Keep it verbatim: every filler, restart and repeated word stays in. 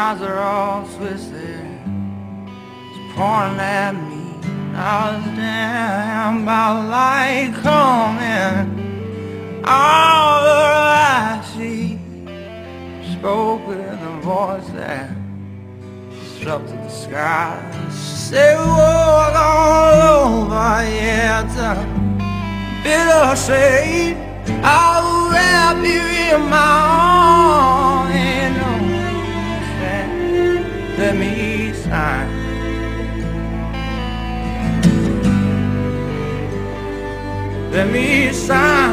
eyes are all twisted, it's pointing at me. I was damn about light coming. All I see spoke with a voice that disrupted the sky. She said, walk all over, yeah, it's a bitter shade. I'll wrap you in my arms and understand. Let me sign. Let me sign.